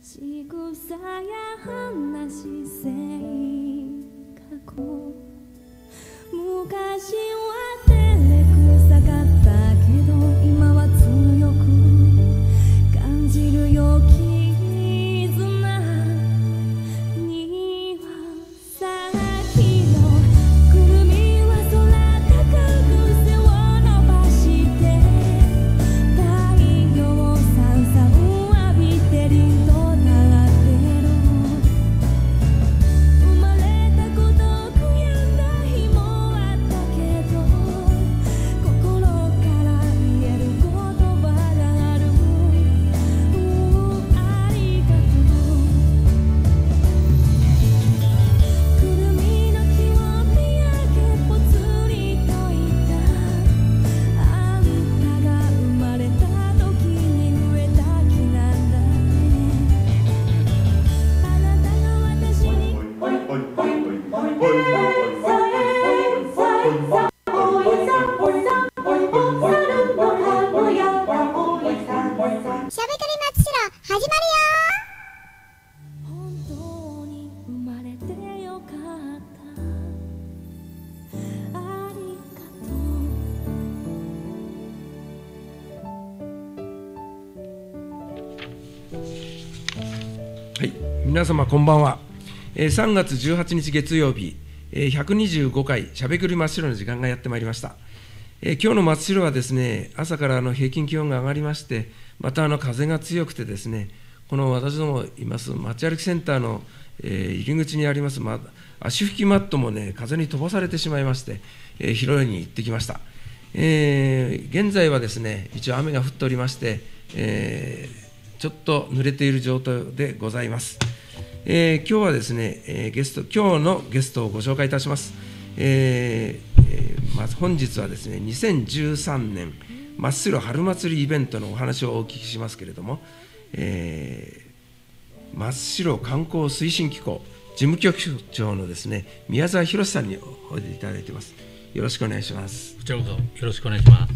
仕草や話性格昔は照れくさかったけど今は強く感じるよ絆には先のくるみは空高く背を伸ばして太陽さんさん浴びてりとなってる生まれたこと悔やんだ日もあったけど心から言える言葉があるありがとうくるみの木を見上げぽつりといたあんたが生まれた時に植えた木なんだねあなたが私にしゃべくり松代始まるよ本当に生まれてよかったありがとはい、皆様こんばんは。3月18日月曜日、125回しゃべくり真っ白の時間がやってまいりました。今日の真っ白はですね、朝から平均気温が上がりまして、また風が強くてですね、この私どもいます街歩きセンターの、入り口にあります、足拭きマットもね、風に飛ばされてしまいまして、拾いに行ってきました。現在はですね、一応雨が降っておりまして、ちょっと濡れている状態でございます。今日はですね、今日のゲストをご紹介いたします。まず本日はですね、2013年真っ白春祭りイベントのお話をお聞きしますけれども、真っ白観光推進機構事務局長のですね、宮沢博さんにおいでいただいています。よろしくお願いします。 こちらこそよろしくお願いします。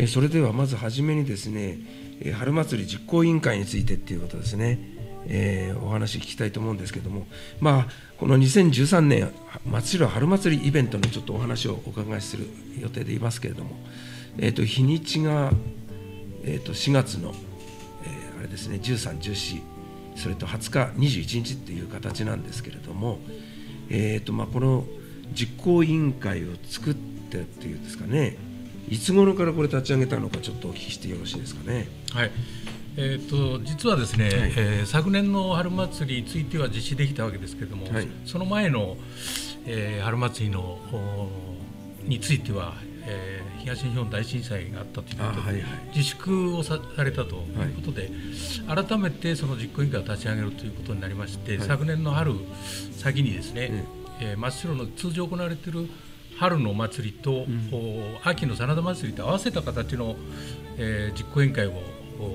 それではまずはじめにですね、春祭り実行委員会についてっていうことですね、お話聞きたいと思うんですけども、この2013年真っ白春祭りイベントのちょっとお話をお伺いする予定でいますけれども、日にちが、4月の、あれですね、13、14、それと20日、21日っていう形なんですけれども、この実行委員会を作ってっていうんですかね、いつ頃からこれ立ち上げたのかちょっとお聞きしてよろしいですかね。 はい、実はですね、はい、昨年の春祭りについては実施できたわけですけれども、はい、その前の、春祭りのについては、東日本大震災があったということで、自粛をされたということで、改めてその実行委員会を立ち上げるということになりまして、昨年の春先にですね、真っ白の通常行われている春のお祭りと、秋の真田祭りと合わせた形の、実行委員会を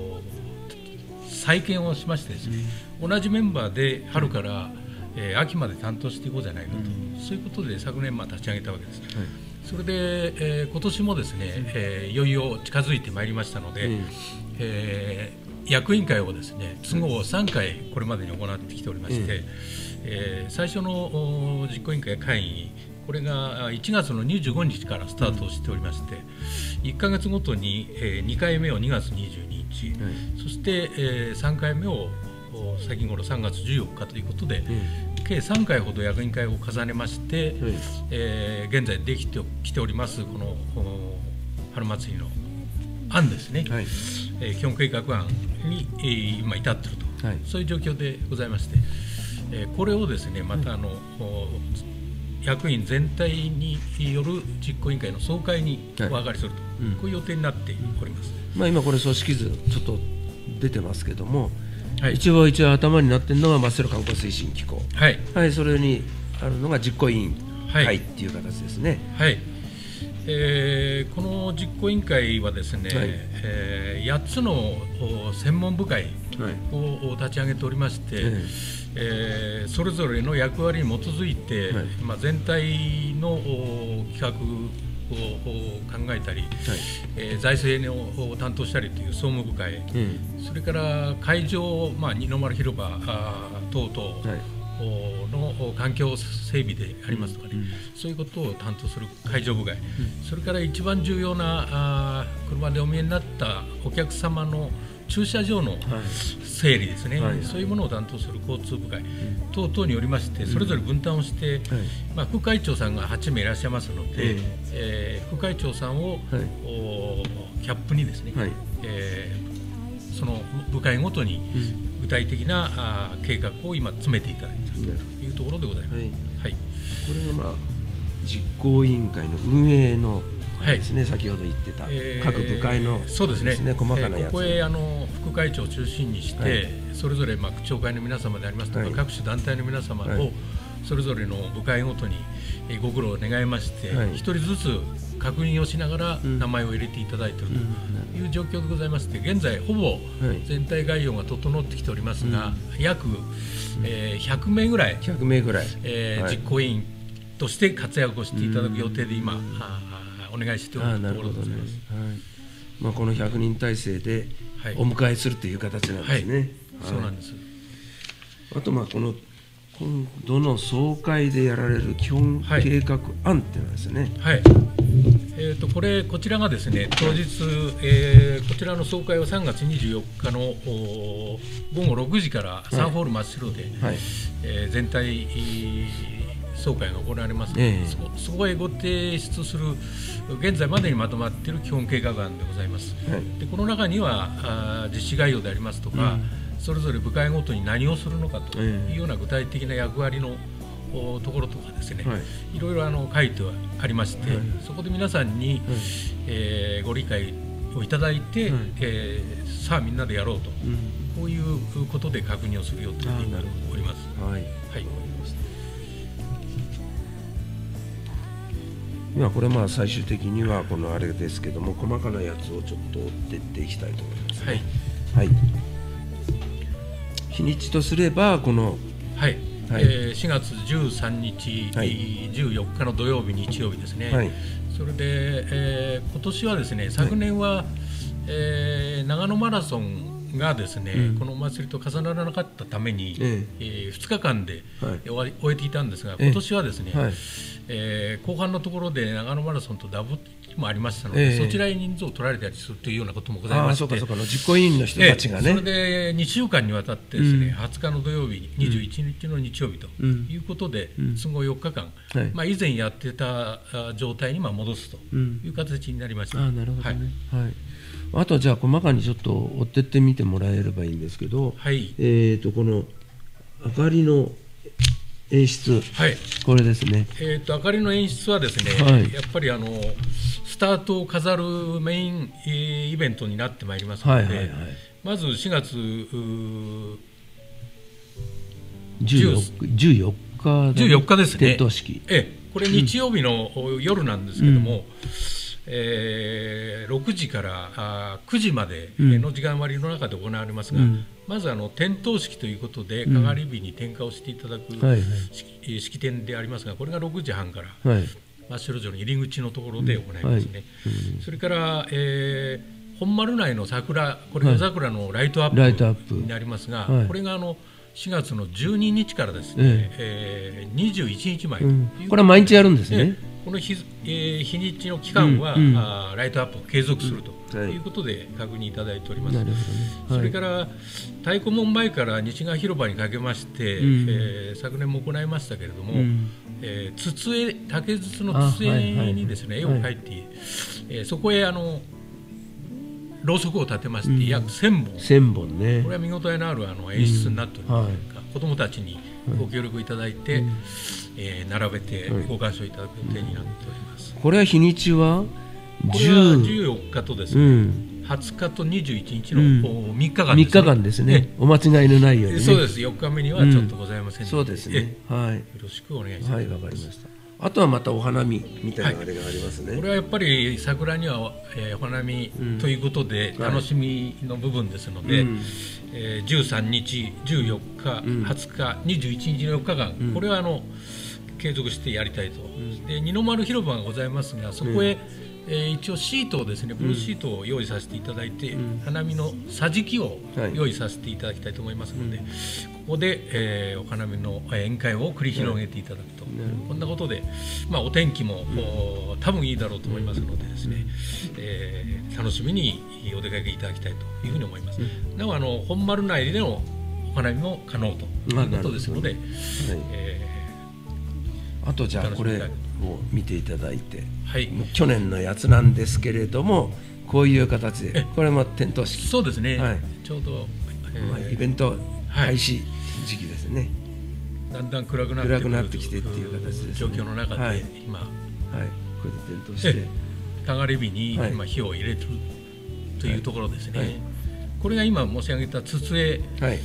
再建をしましてですね、同じメンバーで春から、秋まで担当していこうじゃないかと、そういうことで昨年立ち上げたわけです。それで、今年もですね、いよいよ近づいてまいりましたので、役員会をですね、都合3回これまでに行ってきておりまして、最初の実行委員会会議、これが1月の25日からスタートしておりまして、1ヶ月ごとに2回目を2月22日、そして3回目を先頃3月14日ということで、計3回ほど役員会を重ねまして、現在できてきておりますこの春祭りの案ですね、基本計画案に今至っていると、そういう状況でございまして、これをですね、また役員全体による実行委員会の総会にお上がりすると、こういう予定になっております。 今これ組織図ちょっと出てますけども、一応頭になっているのが真っ白観光推進機構、それにあるのが実行委員会っていう形ですね。 この実行委員会はですね、8つの専門部会を立ち上げておりまして、それぞれの役割に基づいて、全体の企画考えたり、財政を担当したりという総務部会、それから会場、二の丸広場等々の環境整備でありますとかね、そういうことを担当する会場部会、それから一番重要な車でお見えになったお客様の駐車場の整理ですね、そういうものを担当する交通部会等々によりまして、それぞれ分担をして、副会長さんが8名いらっしゃいますので、副会長さんをキャップにですね、その部会ごとに具体的な計画を今詰めていただいているというところでございます。 これが実行委員会の運営のですね、先ほど言ってた各部会のそうですね、 細かなやつ、 ここへ副会長を中心にして、それぞれ区長会の皆様でありますとか、各種団体の皆様をそれぞれの部会ごとにご苦労を願いまして、一人ずつ確認をしながら名前を入れていただいているという状況でございまして、現在ほぼ全体概要が整ってきておりますが、約100名ぐらい実行委員として活躍をしていただく予定で今お願いしておるところでございます。 この100人体制でお迎えするという形なんですね。 そうなんです。 あとこの今度の総会でやられる基本計画案っていうのはですね、 こちらがですね、当日、こちらの総会は3月24日の午後6時から3ホール真っ白で、全体総会が行われますので、そこへご提出する現在までにまとまっている基本計画案でございます。でこの中には実施概要でありますとか、それぞれ部会ごとに何をするのかというような具体的な役割のところとかですね、いろいろ書いてはありまして、そこで皆さんにご理解をいただいて、さあみんなでやろうと、こういうことで確認をする予定でおります。 今これ最終的にはこのあれですけども、細かなやつをちょっと追っていっていきたいと思いますね。日にちとすればこの 4月13日、14日の土曜日、日曜日ですね。それで、今年はですね、昨年は、長野マラソンがですね、このお祭りと重ならなかったために、2日間で終えていたんですが、今年はですね、後半のところで長野マラソンとダブもありましたので、そちらに人数を取られたりするというようなこともございまして、 実行委員の人たちがね、 それで2週間にわたってですね、20日の土曜日、21日の日曜日ということで、都合4日間、以前やってた状態に戻すという形になりました。 あとはじゃあ細かにちょっと追ってってみてもらえればいいんですけど、この明かりの演出、これですね。 明かりの演出はですね、やっぱりスタートを飾るメインイベントになってまいりますので、まず4月14日ですね。 点灯式。 これ日曜日の夜なんですけども、6時から9時までの時間割の中で行われますが、まず点灯式ということでかがり火に点火をしていただく式典でありますが、これが6時半から真っ白城の入り口のところで行いますね。それから本丸内の桜、これ夜桜のライトアップになりますが、これが4月の12日からですね、21日まで、 これは毎日やるんですね。 この日にちの期間は、ライトアップを継続するということで確認いただいております。それから太鼓門前から西側広場にかけまして、昨年も行いましたけれども、竹筒の筒絵にですね、絵を描いて、そこへろうそくを立てまして約1000本、これは見応えのある演出になっておりますが、子どもたちにご協力いただいて、並べてご鑑賞いただく予定になっております。 これは日にちは 14日とですね、20日と21日の3日間ですね。 3日間ですね。お間違いのないようにね。 そうです。4日目にはちょっとございませんので、 そうですね。 よろしくお願いします。 わかりました。あとはまたお花見みたいなあれがありますね。 これはやっぱり桜には、お花見ということで楽しみの部分ですので、13日、14日、20日、21日の4日間、これは継続してやりたいと、で二の丸広場がございますが、そこへ、一応シートをですね、ブルーシートを用意させていただいて、花見の桟敷を用意させていただきたいと思いますので、ここで、お花見の宴会を繰り広げていただくと、こんなことで、お天気も、多分いいだろうと思いますのでですね、楽しみにお出かけいただきたいというふうに思います。なお本丸内でのお花見も可能ということですので、 あとじゃあこれを見ていただいて、 はい、 もう去年のやつなんですけれども、こういう形でこれも点灯式、 そうですね、 はい、 ちょうど、 イベント開始時期ですね、 だんだん暗くなってきてっていう形です、状況の中で、今、 これで点灯してたがれ火に今火を入れるというところですね、これが今申し上げた筒絵、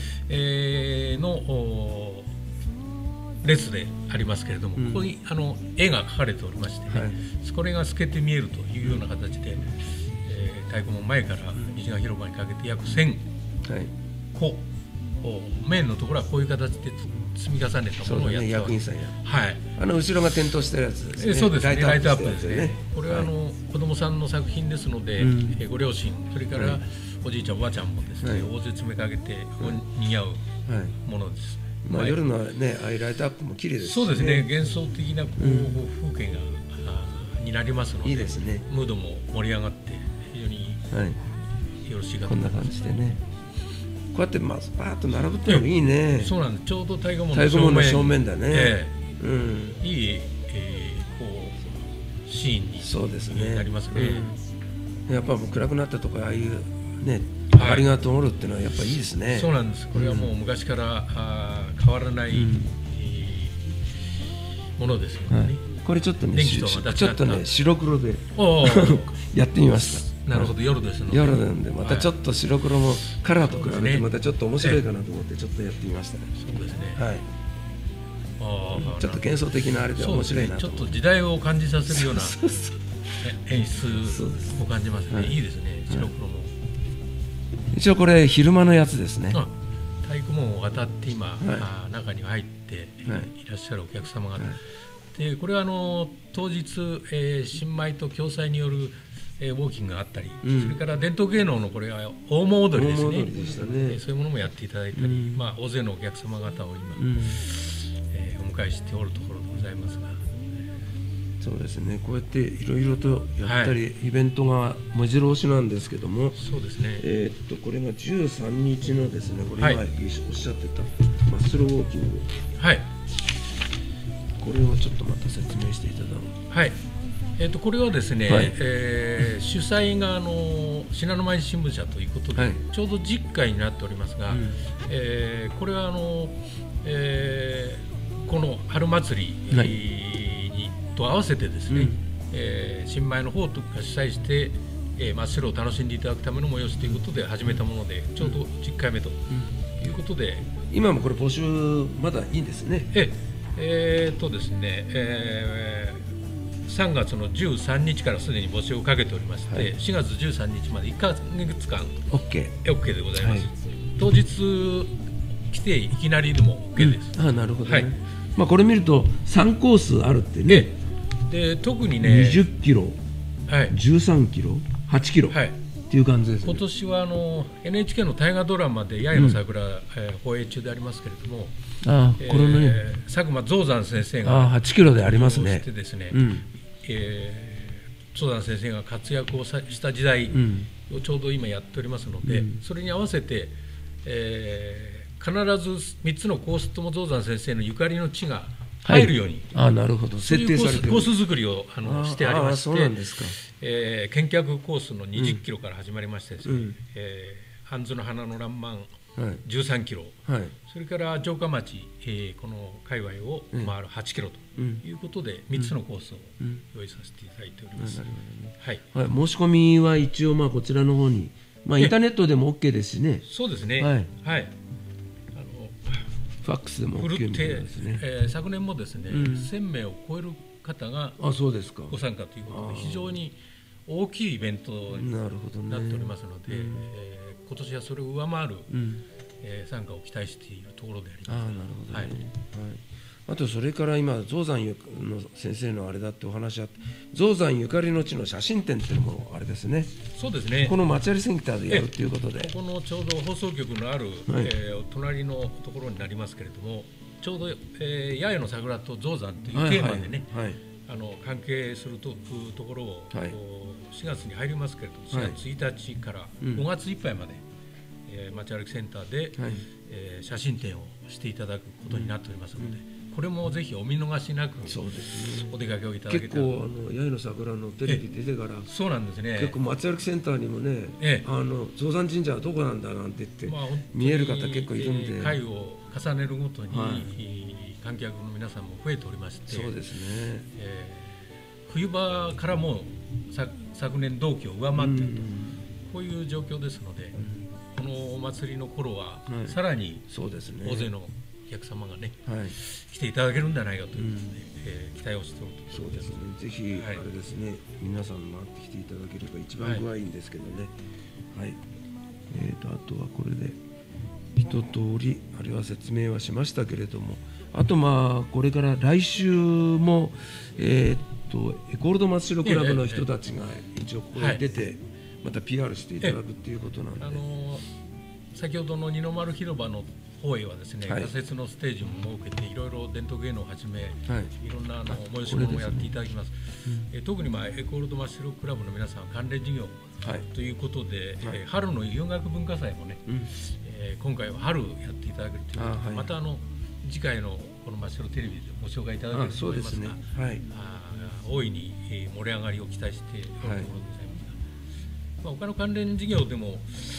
の列でありますけれども、ここに絵が描かれておりまして、これが透けて見えるというような形で、太鼓門前から西側広場にかけて約1000個、メインのところはこういう形で積み重ねたものをやって役員さんや、後ろが点灯してるやつですね。 そうですね、ライトアップですね。 ね。これは子供さんの作品ですので、ご両親、それからおじいちゃんおばあちゃんもですね、大勢詰めかけて賑わうものです。 夜のね、ああいうライトアップも綺麗ですね。 そうですね、幻想的な風景がになりますので、 いいですね。 ムードも盛り上がって非常によろしいかとこんな感じでね。こうやってバーッと並ぶってのもいいね。 そうなんです。ちょうど太鼓門の正面だね。 いいこうシーンにそうですね。 なりますね。 やっぱもう暗くなったとこああいうね明かりが灯るっていうのはやっぱいいですね。 そうなんです。これはもう昔から変わらないものですよね。 これちょっとね白黒でやってみました。 なるほど、夜ですので。 夜なんでまたちょっと白黒もカラーと比べてまたちょっと面白いかなと思ってちょっとやってみましたね。 そうですね。 はい。ちょっと幻想的なあれで面白いなと。 ちょっと時代を感じさせるような演出を感じますね。いいですね、白黒も。 一応これ昼間のやつですね。 太鼓門を渡って今中に入っていらっしゃるお客様方。でこれは当日新米と共催によるウォーキングがあったり、それから伝統芸能のこれは大門踊りですね。そういうものもやっていただいたり、大勢のお客様方を今お迎えしておるところでございますが、 そうですね。こうやっていろいろとやったり、イベントが目白押しなんですけども、 そうですね。 これが13日のですね、これ今おっしゃってたマッスルウォーキング、これをちょっとまた説明していただく。 これはですね、主催が信濃毎日新聞社ということで、ちょうど10回になっておりますが、これはこの春祭りと合わせてですね、新米の方とか主催して、真っ白を楽しんでいただくための催しということで始めたもので、ちょうど10回目ということで、 今もこれ募集まだいいんですね。 ですね、3月の13日からすでに募集をかけておりまして、4月13日まで1ヶ月間 OK でございます。当日来ていきなりでも OK です。 なるほどね。これ見ると3コースあるってね。 で特にね 20キロ、13キロ、8キロっていう感じですね。 今年はNHK の大河ドラマで「八重の桜」放映中でありますけれども、 これね、 佐久間象山先生が 8キロでありますね。 ですね、象山先生が活躍をした時代をちょうど今やっておりますので、それに合わせて、必ず3つのコースとも象山先生のゆかりの地が入るように、 なるほど、設定されているコース作りをしてありまして、見客コースの20キロから始まりましてですね、半津の花のらんまん13キロ、それから城下町、この界隈を回る8キロということで3つのコースを用意させていただいております。 申し込みは一応こちらの方に、インターネットでも OK ですしね。 そうですね。 ファックスでも OK みたいですね。 昨年もですね、1000名を超える方がご参加ということで、非常に大きいイベントになっておりますので、今年はそれを上回る参加を期待しているところであります。 あとそれから今象山の先生のあれだってお話あって、象山ゆかりの地の写真展っていうのもあれですね。 そうですね。 この町有センターでやるということで、 このちょうど放送局のある、 はい、 隣のところになりますけれども、ちょうど、八重の桜と象山というテーマでね、はいはい、関係するところを、はい、4月に入りますけれども、4月1日から5月いっぱいまで、町歩きセンターで、はい、写真展をしていただくことになっておりますので、これもぜひお見逃しなくお出かけをいただけたら。 結構八重の桜のテレビ出てから、 そうなんですね。 結構町歩きセンターにもね、象山神社はどこなんだなんて言って、見える方結構いるんで、 回を重ねるごとに、はい、観客の皆さんも増えておりまして、 そうですね。 冬場からも昨年同期を上回っていると、こういう状況ですので、このお祭りの頃は、さらに大勢のお客様がね、来ていただけるんじゃないかということで、期待をしておるということです。 そうですね。ぜひあれですね、皆さん回ってきていただければ一番具合いいんですけどね。はい。あとはこれで一通りあれは説明はしましたけれども、あとこれから来週もエコールドマッシュルクラブの人たちが一応ここに出てまた PR していただくっていうことなんで、 先ほどの二の丸広場の方へはですね、仮設のステージも設けていろいろ伝統芸能をはじめ、いろんな催し物をやっていただきます。特にエコールドマッシュルクラブの皆さん関連事業ということで、春の洋楽文化祭もね、今回は春やっていただけるということで、また次回のこのマッシュルテレビでご紹介いただけると思いますが、大いに盛り上がりを期待しているところでございますが、他の関連事業でも、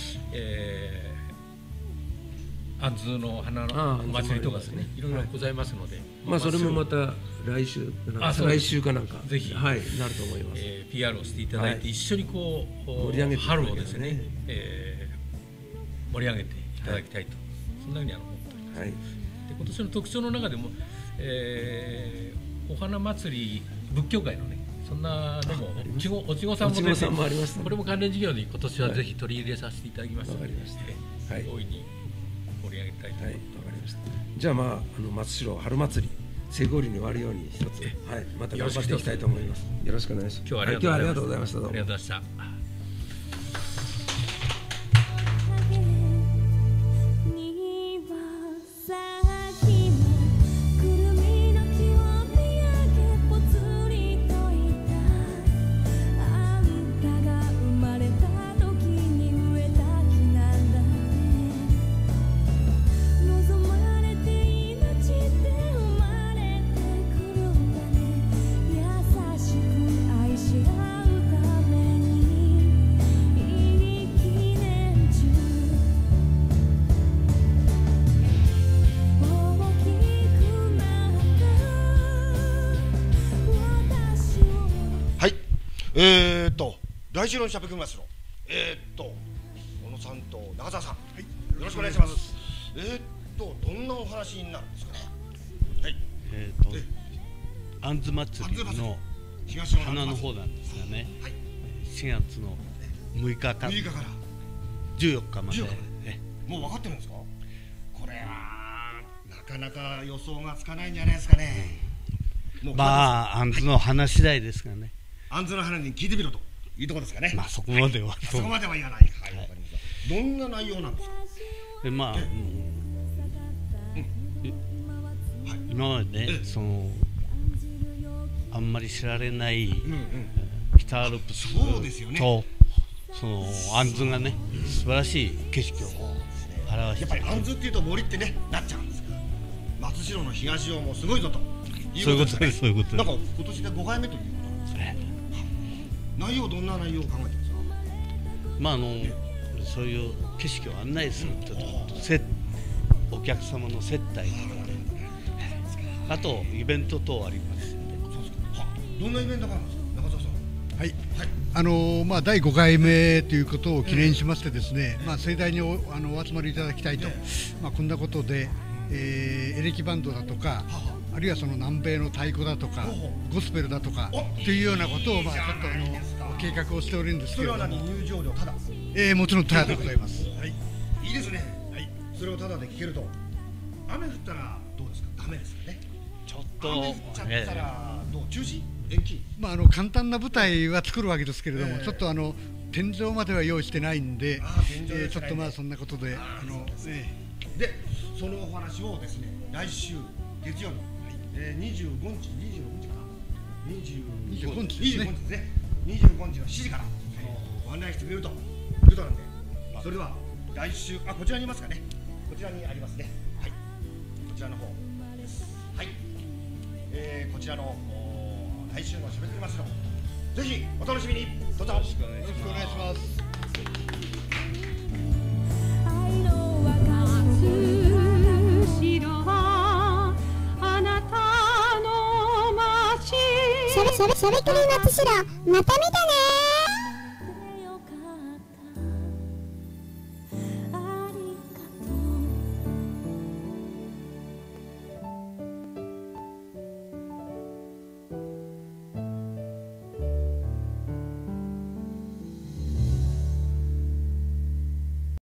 安津の花のお祭りとかですね、いろいろございますので、 それもまた来週再来週かなんかぜひなると思います。 PR をしていただいて、一緒に盛り上げて春をですね、盛り上げていただきたいと、そんなふうに思っております。で、今年の特徴の中でも、お花祭り仏教会のね、そんなのもおちごさんも出て、これも関連事業に今年はぜひ取り入れさせていただきますので、大いに盛り上げたいと思います。わかりました。 じゃあ松代春祭り成功裏に終わるように一つ、また頑張っていきたいと思います。よろしくお願いします。 今日はありがとうございました。 ありがとうございました。 来週のしゃべくりますの小野さんと中澤さん、よろしくお願いします。どんなお話になるんですかね。 安津祭りの花の方なんですがね、4月の6日から14日まで。 もう分かってるんですか。これはなかなか予想がつかないんじゃないですかね。 安津の花次第ですがね。 安津の花に聞いてみろというところですかね。 そこまでは。 そこまでは言わない。わかりました。どんな内容なんですか。 今までね、あんまり知られない北アルプスと安津がね、素晴らしい景色を表して、 やっぱり安津っていうと森ってねなっちゃうんですが、松代の東尾もすごいぞとそういうことです。そういうことです。 なんか今年で5回目ということなんですね。内容どんな内容を考えてますか。 そういう景色を案内するとお客様の接待とかね、あとイベント等あります。 どんなイベントがあるんですか、中澤さん。第5回目ということを記念しましてですね、盛大にお集まりいただきたいと、こんなことで、エレキバンドだとか、あるいはその南米の太鼓だとかゴスペルだとかというようなことをちょっと計画をしておるんですけれども、 それは入場料ただ。 もちろんただでございます。 いいですね。それをただで聞けると。雨降ったらどうですか。ダメですよね。 ちょっと雨降っちゃったらどう中止延期？ まあ簡単な舞台は作るわけですけれども、ちょっと天井までは用意してないんで、ちょっとまあそんなことででそのお話をですね来週月曜日、25日26日かな25日ですね25日の7時からご案内してくれるということなんで、それでは来週こちらにいますかね、こちらにありますね、はい、こちらの方です。はい、こちらの来週のしゃべくりますのぜひお楽しみに。どうぞよろしくお願いします。 愛の若松城はあなたの街。しゃべくり松城、また見てね。